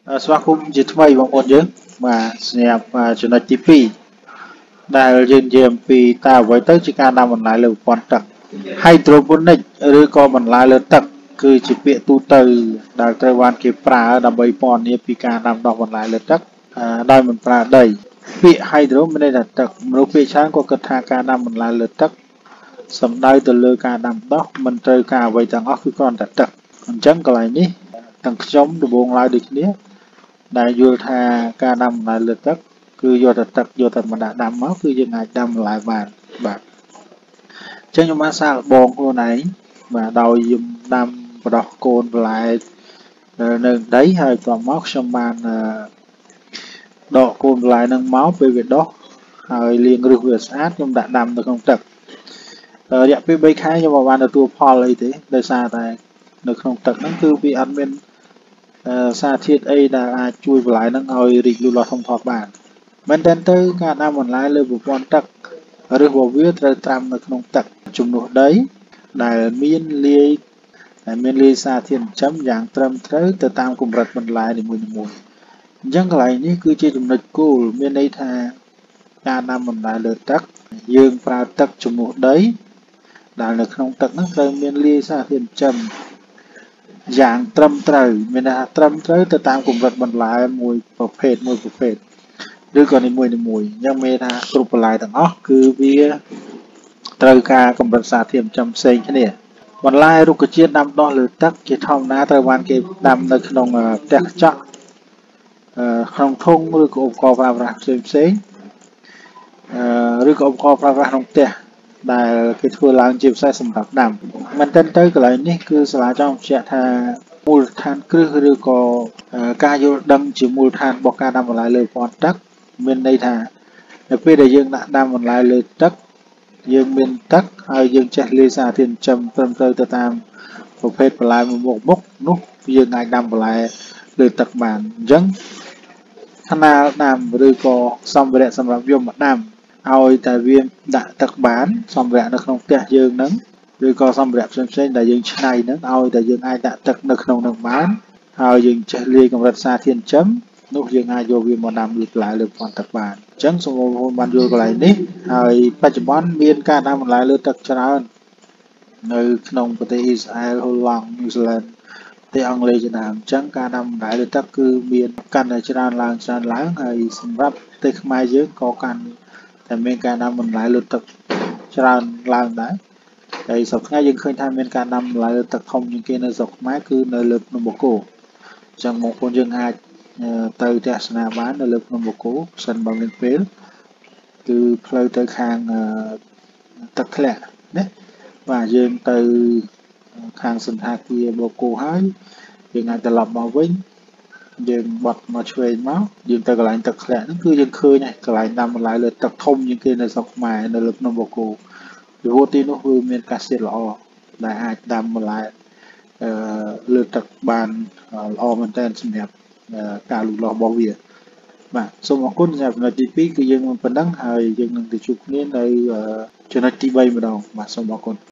ស្វាគមន៍ជាថ្មីបងប្អូនយើងបាទសម្រាប់ចំណុចទី2ដែលយើងនិយាយអំពីតើអ្វីទៅជាការដាំបន្លែលើប្រព័ន្ធទឹក hydroponic ឬក៏បន្លែលើទឹកគឺជាពាក្យទូទៅដែលត្រូវបានគេប្រើដើម្បីពណ៌នាពីការដាំដុះបន្លែលើទឹកដោយមិនប្រើដីពាក្យ hydro មានន័យថាទឹកមនុស្សភាគច្រើនក៏គិតថាការដាំបន្លែលើទឹកសំដៅទៅលើការដាំដុះមិនត្រូវការអ្វីទាំងអស់គឺគ្រាន់តែទឹកអញ្ចឹងកន្លែងនេះទាំងខ្ញុំដំបូងឡើយដូចគ្នាដែលយល់ថាការដាំបន្លែលើទឹកគឺយកតែទឹកយកតែមកដាក់ដាំមកគឺយើងអាចដាំបន្លែបានបាទអញ្ចឹងខ្ញុំបានសាកល្បងខ្លួនឯងបាទដោយខ្ញុំដាំបដោះកូនបន្លែនៅដីហើយបន្ទាប់មកខ្ញុំបានដកកូនបន្លែនឹងមកពេលវាដុះហើយលាងឫសវាស្អាតខ្ញុំដាក់ដាំនៅក្នុងទឹករយៈពេល3ខែខ្ញុំមិនបានទទួលផលអីទេដោយសារតែនៅក្នុងទឹកហ្នឹងគឺវាអត់មានសារធាតុអីដែលអាចជួយបន្លែហ្នឹងឲ្យរីកលូតលាស់ធំធាត់បានមែនតើទៅការដាំបន្លែលើប្រព័ន្ធទឹកឬរបស់វាត្រូវត្រាំនៅក្នុងទឹកជំនួសដីដែលមានលាយសារធាតុចិញ្ចឹមយ៉ាងត្រឹមត្រូវទៅតាមកម្រិតបន្លែនីមួយៗអញ្ចឹងកន្លែងនេះគឺជាចំណុចគោលមានន័យថាការដាំបន្លែលើទឹកយើងប្រើទឹកជំនួសដីដែលនៅក្នុងទឹកហ្នឹងត្រូវមានលាយសារធាតុចិញ្ចឹមយ៉ាងត្រឹមត្រូវមានន័យថាត្រឹមត្រូវទៅតាមកម្រិតបន្លែមួយប្រភេទឬក៏នីមួយអញ្ចឹងមានថាគ្រប់បន្លែទាំងអស់គឺវាត្រូវការកម្រិតសារធាតុចិញ្ចឹមផ្សេងគ្នាបន្លែរុក្ខជាតិដាំដុះលើទឹកជាធម្មតាត្រូវបានគេដាំនៅក្នុងផ្ទះខ្ចក់ក្នុងធុងឬក៏ឧបករណ៍ប្រើប្រាស់ផ្សេងឬក៏ឧបករណ៍ប្រើប្រាស់ក្នុងផ្ទះដែលគេធ្វើឡើងជាពិសេសសម្រាប់ដាំមែនទែនទៅកន្លែងនេះគឺសាលាចង់បញ្ជាក់ថាមូលដ្ឋានគ្រឹះឬក៏ការយល់ដឹងជាមូលដ្ឋានរបស់ការដាំបន្លែលើប្រព័ន្ធទឹកមានន័យថានៅពេលដែលយើងដាក់ដាំបន្លែលើទឹកយើងមានទឹកហើយយើងចេះលាយសារធាតុចិញ្ចឹមត្រឹមត្រូវទៅតាមប្រភេទបន្លែមួយមុខនោះយើងអាចដាំបន្លែលើទឹកបានអញ្ចឹងថ្នាលដាំឬក៏សម្ភារៈសម្រាប់យកមកដាំឲ្យតែវាដាក់ទឹកបានសម្ភារៈនៅក្នុងផ្ទះយើងហ្នឹងឬក៏សម្ភារៈផ្សេងៗដែលយើងច្នៃហ្នឹងឲ្យតែយើងអាចដាក់ទឹកនៅក្នុងហ្នឹងបានហើយយើងចេះលាយកម្រិតសារធាតុចិញ្ចឹមនោះយើងអាចយកវាមកដាំលើបន្លែលើប្រព័ន្ធទឹកបានអញ្ចឹងសូមបងប្អូនបានយល់កន្លែងនេះហើយបច្ចុប្បន្នមានការដាំបន្លែលើទឹកច្រើននៅក្នុងប្រទេសអ៊ីស្រាអែលហូឡង់ញូហ្សេឡង់ប្រទេសអង់គ្លេសជាដើមអញ្ចឹងការដាំបន្លែលើទឹកគឺមានកាន់តែច្រើនឡើងហើយសម្រាប់ប្រទេសខ្មែរយើងក៏កាន់តែមានការដាំបន្លែលើទឹកច្រើនឡើងដែរហើយសប្តាហ៍ថ្ងៃយើងឃើញថាមានការដាំបន្លែលើទឹកធំជាងគេនៅស្រុកខ្មែរគឺនៅលើភ្នំបូកគោអញ្ចឹងបងប្អូនយើងអាចទៅទស្សនាបាននៅលើភ្នំបូកគោសិនបើមានពេលគឺផ្លូវទៅខាងទឹកធ្លាក់ណាបាទយើងទៅខាងសន្តាគារបូកគោហើយយើងអាចត្រឡប់មកវិញយើងបត់មកឆ្វេងមកយើងទៅកន្លែងទឹកធ្លាក់ហ្នឹងគឺយើងឃើញហើយកន្លែងដាំបន្លែលើទឹកធំជាងគេនៅស្រុកខ្មែរនៅលើភ្នំបូកគោពីព្រោះទីនោះគឺមានអាកាសធាតុល្អដែលអាចដាំបន្លែលើទឹកបានល្អមែនទែនសម្រាប់ការលូតលាស់របស់វាបាទសូមអរគុណសម្រាប់ចំណុចទី2គឺយើងមិនប៉ុណ្ណឹងហើយយើងនឹងទៅជួបគ្នានៅចំណុចទី3ម្ដងបាទសូមអរគុណ